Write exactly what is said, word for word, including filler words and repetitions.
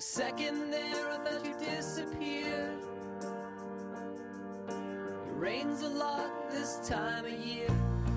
second there, I thought you disappeared. It rains a lot this time of year.